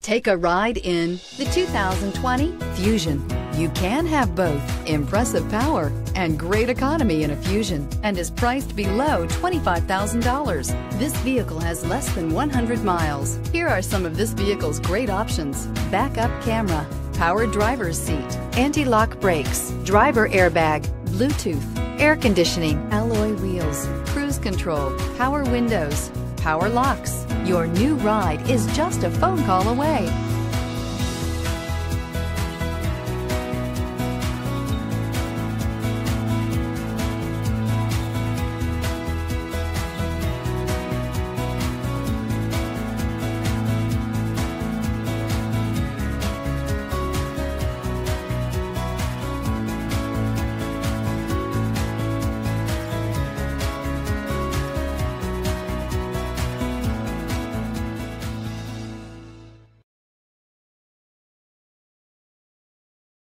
Take a ride in the 2020 Fusion. You can have both impressive power and great economy in a Fusion and is priced below $25,000. This vehicle has less than 100 miles. Here are some of this vehicle's great options: backup camera, power driver's seat, anti-lock brakes, driver airbag, Bluetooth, air conditioning, alloy wheels, cruise control, power windows, power locks. Your new ride is just a phone call away.